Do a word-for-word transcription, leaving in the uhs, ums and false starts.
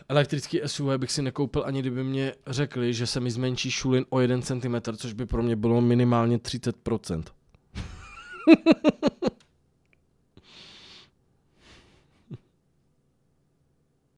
elektrický S U V bych si nekoupil, ani kdyby mě řekli, že se mi zmenší šulin o jeden centimetr, což by pro mě bylo minimálně třicet procent.